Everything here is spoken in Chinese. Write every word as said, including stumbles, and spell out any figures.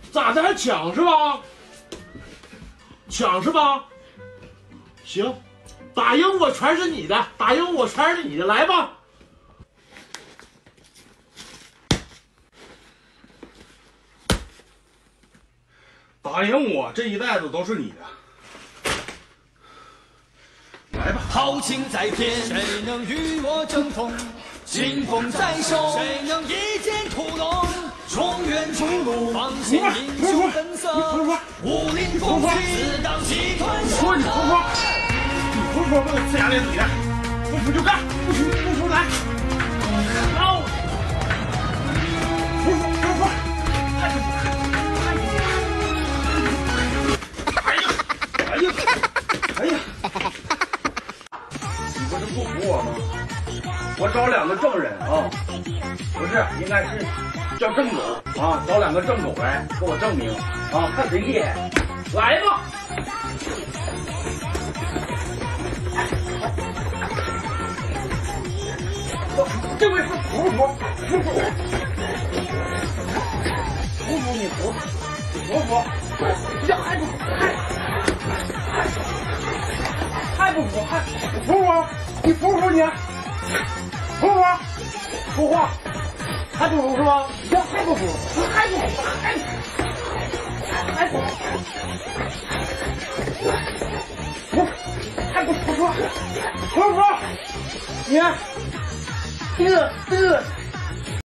咋的还抢是吧？抢是吧？行，打赢我全是你的，打赢我全是你的，来吧。 打赢我这一袋子都是你的。 来吧， 豪情在天，谁能与我争锋？清风在手，谁能一剑屠龙？中原逐鹿，方显英雄本色。武林风云，自当集团说你说说，你说说给我呲牙咧嘴的，不服就干，不服不服来。好，服服服服，太不服，哎呀，哎呀，哎呀。 不是不服我吗？我找两个证人啊，不是，应该是叫郑狗啊，找两个郑狗来给我证明啊，看谁厉害。来吧，这位是服不服？服不服？服不服你服？服不服？这还不服？还不服？还服不服？你服不服你？服不服？服话还不服是吧？这还不服？还不服？还还不服？服还不服？服不服？你这这。